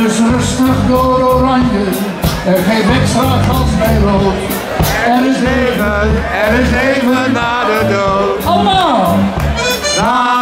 Dus rustig door oranje en geef extra gas bij rood. Er is leven na de dood. Allemaal!